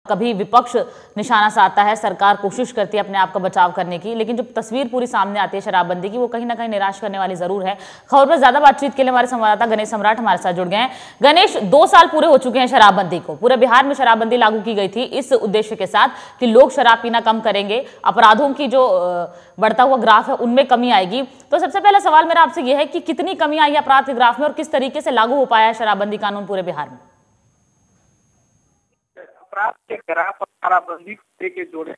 कभी विपक्ष निशाना साधता है, सरकार कोशिश करती है अपने आप का बचाव करने की, लेकिन जो तस्वीर पूरी सामने आती है शराबबंदी की, वो कहीं ना कहीं निराश करने वाली जरूर है। खबर पर ज्यादा बातचीत के लिए हमारे संवाददाता गणेश सम्राट हमारे साथ जुड़ गए हैं। गणेश, 2 साल पूरे हो चुके हैं शराबबंदी को। पूरे बिहार में शराबबंदी लागू की गई थी इस उद्देश्य के साथ कि लोग शराब पीना कम करेंगे, अपराधों की जो बढ़ता हुआ ग्राफ है उनमें कमी आएगी। तो सबसे पहला सवाल मेरा आपसे यह है कि कितनी कमी आई है अपराध के ग्राफ में और किस तरीके से लागू हो पाया है शराबबंदी कानून पूरे बिहार में? अपराध के ग्राफ और शराबबंदी के जोड़े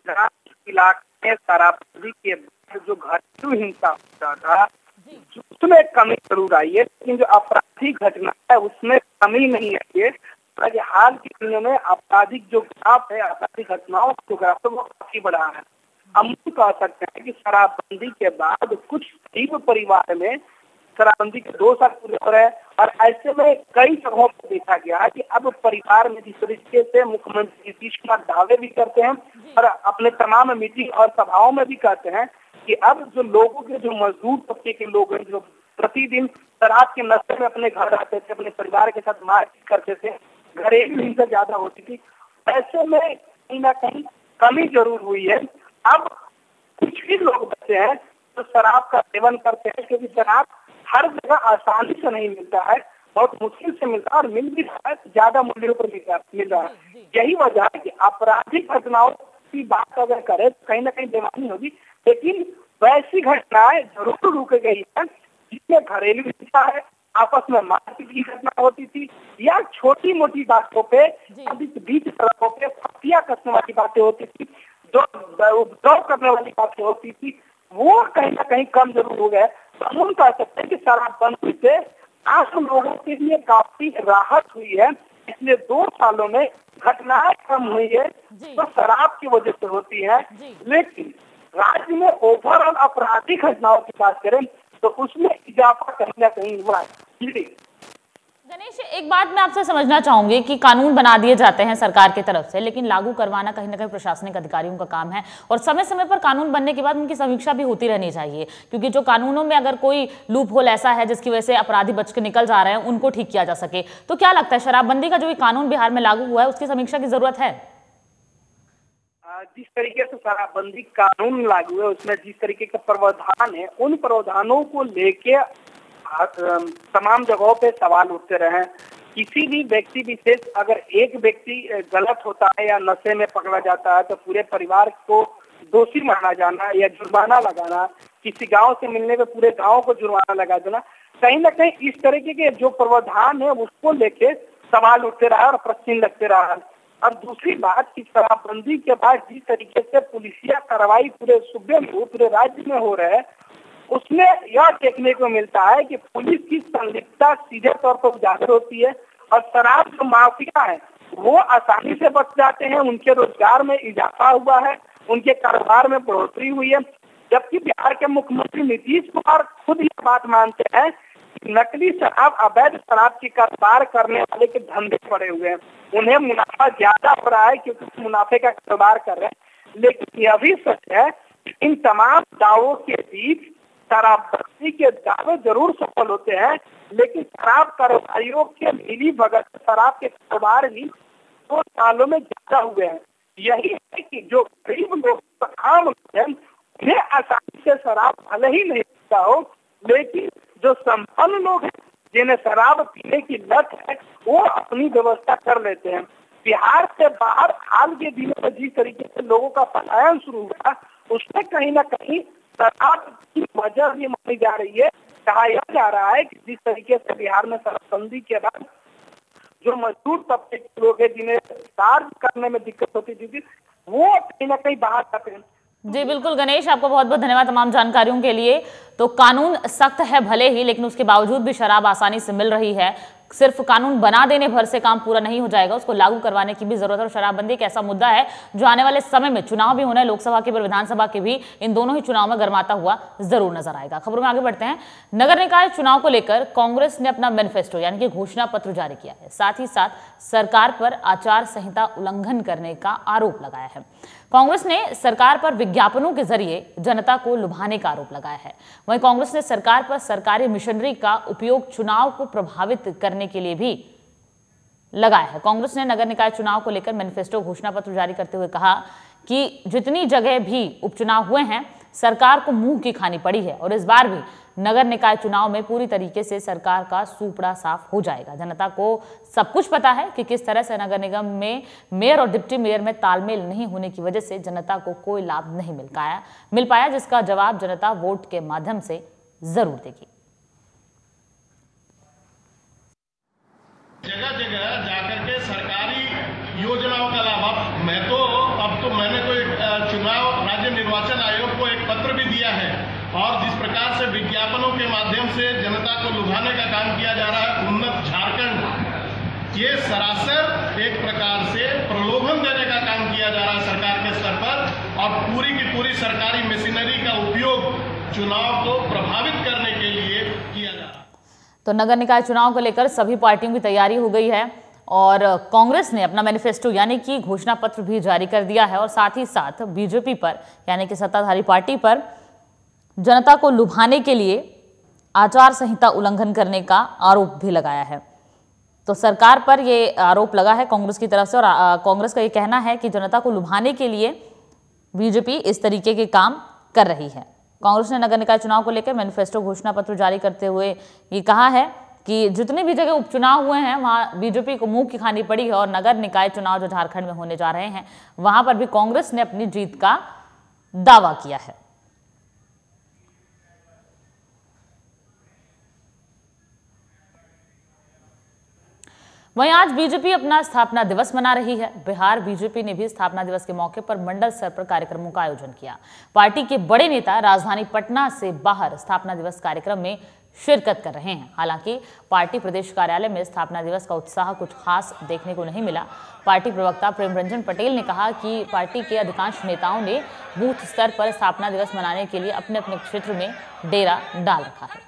इलाके में शराबबंदी के बाद जो घरेलू हिंसा होता था उसमें कमी जरूर आई है, लेकिन जो आपराधिक घटना है उसमें कमी नहीं आई है। हाल के दिनों में आपराधिक जो ग्राफ है, आपराधिक घटनाओं का जो ग्राफ है वो काफी बढ़ा है। हम कह सकते हैं कि शराबबंदी के बाद कुछ गरीब परिवार में शराबबंदी के 2 साल पूरे हो रहे हैं और ऐसे में कई जगहों पर देखा गया है कि अब परिवार में जिस तरीके से मुख्यमंत्री नीतीश कुमार दावे भी करते हैं और अपने तमाम मीटिंग और सभाओं में भी कहते हैं कि अब जो लोगों के जो मजदूर तबके के लोग हैं जो प्रतिदिन शराब के नशे में अपने घर रहते थे, अपने परिवार के साथ मारपीट करते थे, घरेलू हिंसा ज्यादा होती थी, ऐसे में कहीं ना कहीं कमी जरूर हुई है। अब कुछ ही लोग बचे हैं जो शराब का सेवन करते हैं, क्योंकि शराब हर जगह आसानी से नहीं मिलता है, बहुत मुश्किल से मिलता है और मिल भी रहा है, ज्यादा मूल्यों पर मिल रहा है। यही वजह है कि आपराधिक घटनाओं की बात अगर करें तो कहीं ना कहीं बेमानी होगी, लेकिन वैसी घटनाएं जरूर रुक गई है जिसमें घरेलू हिंसा है, आपस में मारपीट की घटना होती थी या छोटी मोटी बातों पे बीच सड़कों पे फतिया कसने वाली बातें होती थी, जो उपद्रव करने वाली बातें होती थी, वो कहीं ना कहीं कम जरूर हो गए। हम कह सकते हैं कि शराबबंदी से आम लोगों के लिए काफी राहत हुई है। इसलिए 2 सालों में घटनाएं कम हुई है तो शराब की वजह से होती है, लेकिन राज्य में ओवरऑल आपराधिक घटनाओं की बात करें तो उसमें इजाफा कहीं ना कहीं हुआ है। गणेश, एक बात मैं आपसे समझना चाहूंगी कि कानून बना दिए जाते हैं सरकार की तरफ से, लेकिन लागू करवाना कहीं ना कहीं प्रशासनिक अधिकारियों का काम है और समय समय पर कानून बनने के बाद उनकी समीक्षा भी होती रहनी चाहिए, क्योंकि जो कानूनों में अगर कोई लूप होल ऐसा है जिसकी वजह से अपराधी बच के निकल जा रहे हैं उनको ठीक किया जा सके। तो क्या लगता है शराबबंदी का जो भी कानून बिहार में लागू हुआ है उसकी समीक्षा की जरूरत है? जिस तरीके से शराबबंदी कानून लागू है उसमें जिस तरीके के प्रावधान है, उन प्रावधानों को लेके तमाम जगहों पे सवाल उठते रहे। किसी भी व्यक्ति विशेष अगर एक व्यक्ति गलत होता है या नशे में पकड़ा जाता है तो पूरे परिवार को दोषी माना जाना या जुर्माना लगाना, किसी गांव से मिलने पे पूरे गांव को जुर्माना लगा देना, कहीं ना कहीं इस तरीके के जो प्रावधान है उसको लेके सवाल उठते रहा और प्रश्न लगते रहा। और दूसरी बात की शराबबंदी के बाद जिस तरीके से पुलिसिया कार्रवाई पूरे सूबे में पूरे राज्य में हो रहा है उसमें यह देखने को मिलता है कि पुलिस की संलिप्तता सीधे तौर पर उजागर होती है और शराब जो माफिया है वो आसानी से बच जाते हैं, उनके रोजगार में इजाफा हुआ है, उनके कारोबार में बढ़ोतरी हुई है। जबकि बिहार के मुख्यमंत्री नीतीश कुमार खुद ये बात मानते हैं कि नकली शराब, अवैध शराब की कारोबार करने वाले के धंधे पड़े हुए हैं, उन्हें मुनाफा ज्यादा हो रहा है क्योंकि मुनाफे का कारोबार कर रहे हैं। लेकिन यह भी सच है इन तमाम दावों के बीच शराबबंदी के दावे जरूर सफल होते हैं, लेकिन शराब कारोबारियों के मिली भगत शराब के कारोबार भी 2 सालों में ज्यादा हुए हैं। यही है कि जो गरीब लोग आम हैं उन्हें आसानी से शराब भले ही नहीं पीता हो, लेकिन जो संपन्न लोग हैं जिन्हें शराब पीने की लत है वो अपनी व्यवस्था कर लेते हैं। बिहार से बाहर हाल के दिनों में जिस तरीके से लोगों का पलायन शुरू हुआ उसमें कहीं ना कहीं शराब की वजह भी मानी जा रही है। कहा यह जा रहा है कि जिस तरीके से बिहार में शराबबंदी के बाद जो मजदूर तबके के लोग हैं जिन्हें कार्य करने में दिक्कत होती थी वो कहीं ना कहीं बाहर जाते हैं। जी बिल्कुल गणेश, आपको बहुत बहुत धन्यवाद तमाम जानकारियों के लिए। तो कानून सख्त है भले ही, लेकिन उसके बावजूद भी शराब आसानी से मिल रही है। सिर्फ कानून बना देने भर से काम पूरा नहीं हो जाएगा, उसको लागू करवाने की भी जरूरत है। और शराबबंदी एक ऐसा मुद्दा है जो आने वाले समय में चुनाव भी होना है, लोकसभा के और विधानसभा के भी, इन दोनों ही चुनाव में गरमाता हुआ जरूर नजर आएगा। खबरों में आगे बढ़ते हैं। नगर निकाय चुनाव को लेकर कांग्रेस ने अपना मैनिफेस्टो यानी कि घोषणा पत्र जारी किया है। साथ ही साथ सरकार पर आचार संहिता उल्लंघन करने का आरोप लगाया है। कांग्रेस ने सरकार पर विज्ञापनों के जरिए जनता को लुभाने का आरोप लगाया है। वहीं कांग्रेस ने सरकार पर सरकारी मिशनरी का उपयोग चुनाव को प्रभावित करने के लिए भी लगाया है। कांग्रेस ने नगर निकाय चुनाव को लेकर मैनिफेस्टो घोषणा पत्र जारी करते हुए कहा कि जितनी जगह भी उपचुनाव हुए हैं सरकार को मुंह की खानी पड़ी है और इस बार भी नगर निकाय चुनाव में पूरी तरीके से सरकार का सूपड़ा साफ हो जाएगा। जनता को सब कुछ पता है कि किस तरह से नगर निगम में मेयर और डिप्टी मेयर में तालमेल नहीं होने की वजह से जनता को कोई लाभ नहीं मिल पाया, जिसका जवाब जनता वोट के माध्यम से जरूर देगी। जगह जगह जाकर के सरकारी योजनाओं का लाभ अब तो मैंने तो एक चुनाव राज्य निर्वाचन आयोग को एक पत्र भी दिया है और जिस प्रकार से विज्ञापनों के माध्यम से जनता को लुभाने का काम किया जा रहा है उन्नत झारखंड, ये सरासर एक प्रकार से प्रलोभन देने का काम किया जा रहा है सरकार के स्तर पर और पूरी की पूरी सरकारी मशीनरी का उपयोग चुनाव को प्रभावित करने के लिए किया जा रहा है। तो नगर निकाय चुनाव को लेकर सभी पार्टियों की तैयारी हो गई है और कांग्रेस ने अपना मैनिफेस्टो यानी कि घोषणा पत्र भी जारी कर दिया है और साथ ही साथ बीजेपी पर यानी कि सत्ताधारी पार्टी पर जनता को लुभाने के लिए आचार संहिता उल्लंघन करने का आरोप भी लगाया है। तो सरकार पर यह आरोप लगा है कांग्रेस की तरफ से और कांग्रेस का यह कहना है कि जनता को लुभाने के लिए बीजेपी इस तरीके के काम कर रही है। कांग्रेस ने नगर निकाय चुनाव को लेकर मैनिफेस्टो घोषणा पत्र जारी करते हुए ये कहा है कि जितने भी जगह उपचुनाव हुए हैं वहां बीजेपी को मुंह की खानी पड़ी है और नगर निकाय चुनाव जो झारखंड में होने जा रहे हैं वहां पर भी कांग्रेस ने अपनी जीत का दावा किया है। वहीं आज बीजेपी अपना स्थापना दिवस मना रही है। बिहार बीजेपी ने भी स्थापना दिवस के मौके पर मंडल स्तर पर कार्यक्रमों का आयोजन किया। पार्टी के बड़े नेता राजधानी पटना से बाहर स्थापना दिवस कार्यक्रम में शिरकत कर रहे हैं। हालांकि पार्टी प्रदेश कार्यालय में स्थापना दिवस का उत्साह कुछ खास देखने को नहीं मिला। पार्टी प्रवक्ता प्रेम रंजन पटेल ने कहा कि पार्टी के अधिकांश नेताओं ने बूथ स्तर पर स्थापना दिवस मनाने के लिए अपने अपने क्षेत्र में डेरा डाल रखा है।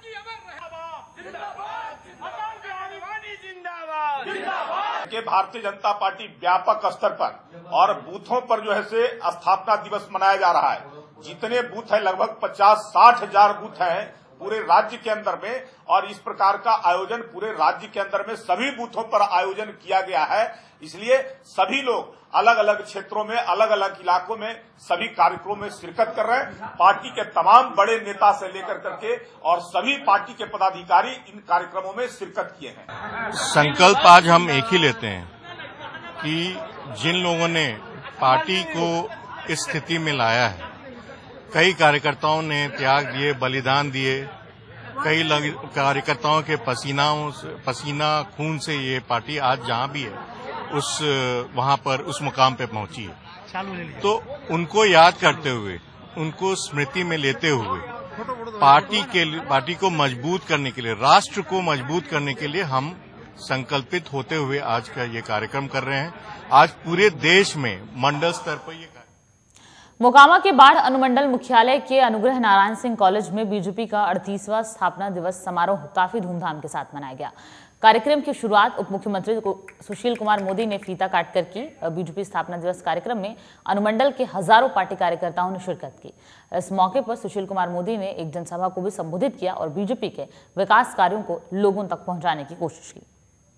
कि भारतीय जनता पार्टी व्यापक स्तर पर और बूथों पर जो है से स्थापना दिवस मनाया जा रहा है। जितने बूथ है लगभग 50-60 हजार बूथ हैं पूरे राज्य के अंदर में और इस प्रकार का आयोजन पूरे राज्य के अंदर में सभी बूथों पर आयोजन किया गया है। इसलिए सभी लोग अलग अलग क्षेत्रों में अलग अलग इलाकों में सभी कार्यक्रमों में शिरकत कर रहे हैं। पार्टी के तमाम बड़े नेता से लेकर करके और सभी पार्टी के पदाधिकारी इन कार्यक्रमों में शिरकत किए हैं। संकल्प आज हम एक ही लेते हैं कि जिन लोगों ने पार्टी को इस स्थिति में लाया है, कई कार्यकर्ताओं ने त्याग दिए, बलिदान दिए, कई कार्यकर्ताओं के पसीना खून से ये पार्टी आज जहां भी है वहां पर उस मुकाम पे पहुंची है। तो उनको याद करते हुए, उनको स्मृति में लेते हुए पार्टी को मजबूत करने के लिए, राष्ट्र को मजबूत करने के लिए हम संकल्पित होते हुए आज का ये कार्यक्रम कर रहे हैं। आज पूरे देश में मंडल स्तर पर ये मोकामा के बाढ़ अनुमंडल मुख्यालय के अनुग्रह नारायण सिंह कॉलेज में बीजेपी का 38वां स्थापना दिवस समारोह काफी धूमधाम के साथ मनाया गया। कार्यक्रम की शुरुआत उप मुख्यमंत्री सुशील कुमार मोदी ने फीता काटकर की। बीजेपी स्थापना दिवस कार्यक्रम में अनुमंडल के हजारों पार्टी कार्यकर्ताओं ने शिरकत की। इस मौके पर सुशील कुमार मोदी ने एक जनसभा को भी संबोधित किया और बीजेपी के विकास कार्यों को लोगों तक पहुंचाने की कोशिश की।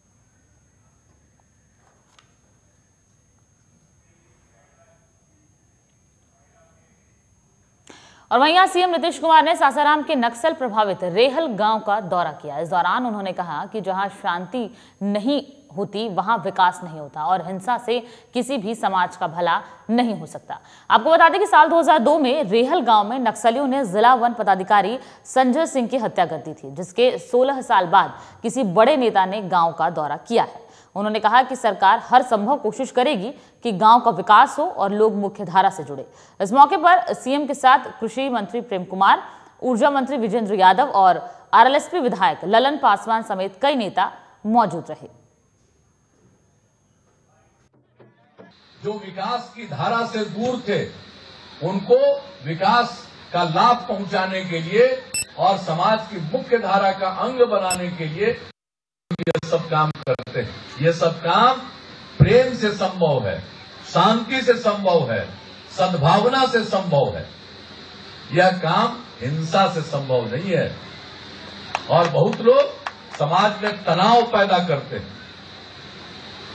और वहीं सीएम नीतीश कुमार ने सासाराम के नक्सल प्रभावित रेहल गांव का दौरा किया। इस दौरान उन्होंने कहा कि जहां शांति नहीं होती वहां विकास नहीं होता और हिंसा से किसी भी समाज का भला नहीं हो सकता। आपको बता दें कि साल 2002 में रेहल गांव में नक्सलियों ने जिला वन पदाधिकारी संजय सिंह की हत्या कर दी थी, जिसके 16 साल बाद किसी बड़े नेता ने गांव का दौरा किया है। उन्होंने कहा कि सरकार हर संभव कोशिश करेगी कि गांव का विकास हो और लोग मुख्य धारा से जुड़े। इस मौके पर सीएम के साथ कृषि मंत्री प्रेम कुमार, ऊर्जा मंत्री विजेंद्र यादव और आरएलएसपी विधायक ललन पासवान समेत कई नेता मौजूद रहे। जो विकास की धारा से दूर थे उनको विकास का लाभ पहुंचाने के लिए और समाज की मुख्य धारा का अंग बनाने के लिए ये सब काम करते हैं। ये सब काम प्रेम से संभव है, शांति से संभव है, सद्भावना से संभव है। यह काम हिंसा से संभव नहीं है। और बहुत लोग समाज में तनाव पैदा करते हैं।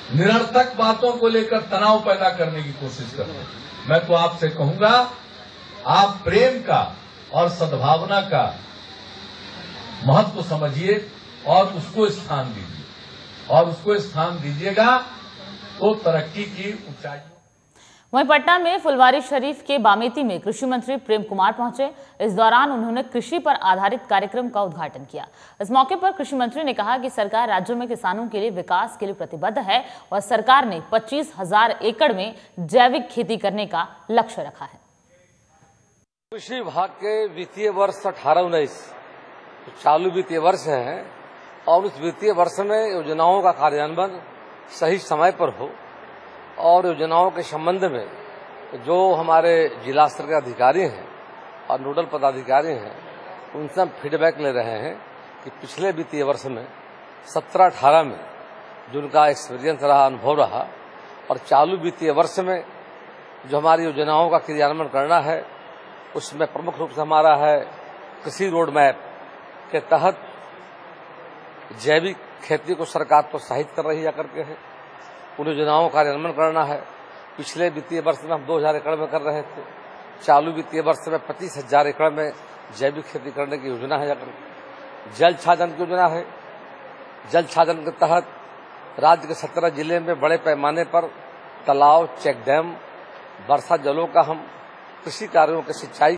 निरर्थक बातों को लेकर तनाव पैदा करने की कोशिश करते हैं। मैं तो आपसे कहूंगा, आप प्रेम का और सद्भावना का महत्व समझिए और उसको स्थान दीजिए, और उसको स्थान दीजिएगा तो तरक्की की ऊंचाई। वहीं पटना में फुलवारी शरीफ के बामेती में कृषि मंत्री प्रेम कुमार पहुंचे। इस दौरान उन्होंने कृषि पर आधारित कार्यक्रम का उद्घाटन किया। इस मौके पर कृषि मंत्री ने कहा कि सरकार राज्यों में किसानों के लिए विकास के लिए प्रतिबद्ध है और सरकार ने 25,000 एकड़ में जैविक खेती करने का लक्ष्य रखा है। कृषि विभाग के वित्तीय वर्ष 18-19 चालू वित्तीय वर्ष है और उस वित्तीय वर्ष में योजनाओं का कार्यान्वयन सही समय पर हो और योजनाओं के संबंध में जो हमारे जिला स्तर के अधिकारी हैं और नोडल पदाधिकारी हैं उनसे हम फीडबैक ले रहे हैं कि पिछले वित्तीय वर्ष में 17-18 में जो उनका एक्सपीरियंस रहा, अनुभव रहा, और चालू वित्तीय वर्ष में जो हमारी योजनाओं का क्रियान्वयन करना है उसमें प्रमुख रूप से हमारा है कृषि रोड मैप के तहत जैविक खेती को सरकार प्रोत्साहित कर रही है करके है, उन योजनाओं का कार्यान्वयन करना है। पिछले वित्तीय वर्ष में हम 2,000 एकड़ में कर रहे थे, चालू वित्तीय वर्ष में 25,000 एकड़ में जैविक खेती करने की योजना है। जल छाजन की योजना है। जल छाजन के तहत राज्य के 17 जिले में बड़े पैमाने पर तालाब, चेक डैम, वर्षा जलों का हम कृषि कार्यों के सिंचाई